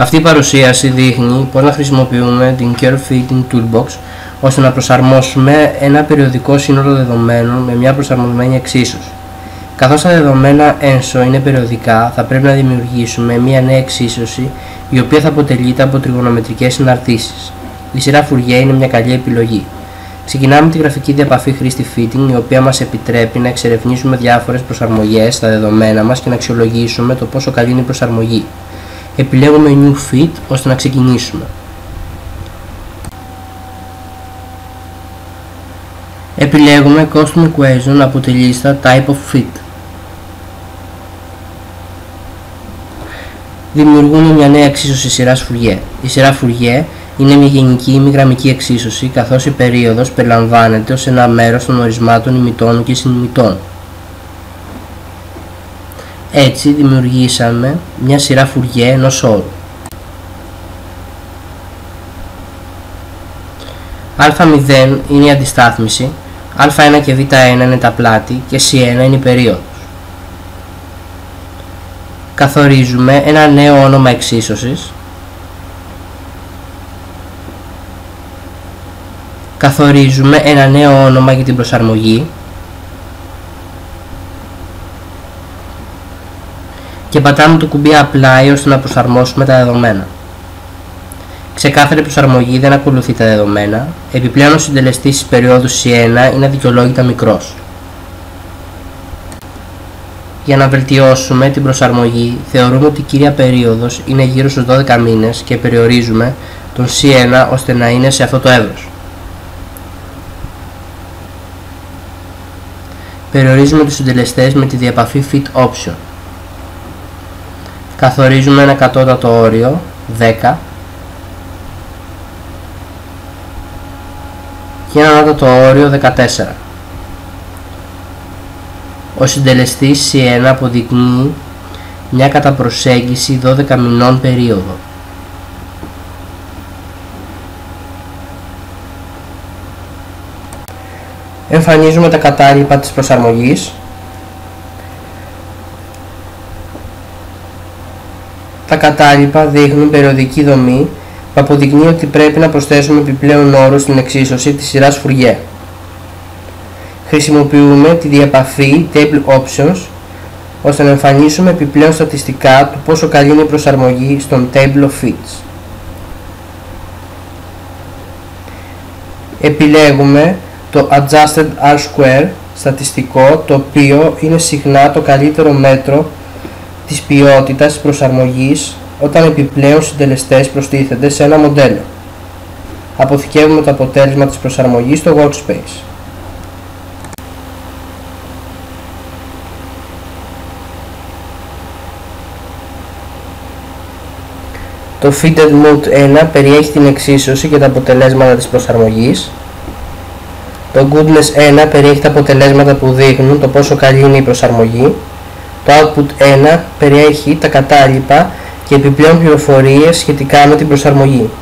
Αυτή η παρουσίαση δείχνει πώς να χρησιμοποιούμε την Curve Fitting Toolbox ώστε να προσαρμόσουμε ένα περιοδικό σύνολο δεδομένων με μια προσαρμοσμένη εξίσωση. Καθώς τα δεδομένα ENSO είναι περιοδικά, θα πρέπει να δημιουργήσουμε μια νέα εξίσωση η οποία θα αποτελείται από τριγωνομετρικές συναρτήσεις. Η σειρά Fourier είναι μια καλή επιλογή. Ξεκινάμε τη γραφική διαπαφή χρήστη Fitting, η οποία μας επιτρέπει να εξερευνήσουμε διάφορες προσαρμογές στα δεδομένα μας και να αξιολογήσουμε το πόσο καλή είναι η προσαρμογή. Επιλέγουμε New Fit ώστε να ξεκινήσουμε. Επιλέγουμε Custom Equation από τη λίστα Type of Fit. Δημιουργούμε μια νέα εξίσωση σειράς Fourier. Η σειρά Fourier είναι μια γενική ημιγραμμική εξίσωση, καθώς η περίοδος περιλαμβάνεται ως ένα μέρος των ορισμάτων ημιτών και συνημιτών. Έτσι δημιουργήσαμε μια σειρά Fourier ενός όρου. α0 είναι η αντιστάθμιση, α1 και β1 είναι τα πλάτη και c1 είναι η περίοδος. Καθορίζουμε ένα νέο όνομα εξίσωσης. Καθορίζουμε ένα νέο όνομα για την προσαρμογή και πατάμε το κουμπί Apply ώστε να προσαρμόσουμε τα δεδομένα. Ξεκάθαρη προσαρμογή δεν ακολουθεί τα δεδομένα, επιπλέον ο συντελεστής της περίοδου C1 είναι αδικαιολόγητα μικρός. Για να βελτιώσουμε την προσαρμογή, θεωρούμε ότι η κύρια περίοδος είναι γύρω στους 12 μήνες και περιορίζουμε τον C1 ώστε να είναι σε αυτό το εύρος. Περιορίζουμε τους συντελεστές με τη διαπαφή Fit Option. Καθορίζουμε ένα κατώτατο όριο 10 και ένα ανώτατο όριο 14. Ο συντελεστής C1 αποδεικνύει μια κατά προσέγγιση 12 μηνών περίοδο. Εμφανίζουμε τα κατάλοιπα της προσαρμογής. Τα κατάλοιπα δείχνουν περιοδική δομή που αποδεικνύει ότι πρέπει να προσθέσουμε επιπλέον όρους στην εξίσωση της σειράς Fourier. Χρησιμοποιούμε τη διαπαφή Table Options ώστε να εμφανίσουμε επιπλέον στατιστικά του πόσο καλή είναι η προσαρμογή στον Table of Fits. Επιλέγουμε το Adjusted R-Square στατιστικό, το οποίο είναι συχνά το καλύτερο μέτρο της ποιότητας της προσαρμογής όταν επιπλέον συντελεστές προστίθενται σε ένα μοντέλο. Αποθηκεύουμε το αποτέλεσμα της προσαρμογής στο Workspace. Το Fitted Mode 1 περιέχει την εξίσωση και τα αποτελέσματα της προσαρμογής. Το Goodness 1 περιέχει τα αποτελέσματα που δείχνουν το πόσο καλή είναι η προσαρμογή. Το Output 1 περιέχει τα κατάλοιπα και επιπλέον πληροφορίες σχετικά με την προσαρμογή.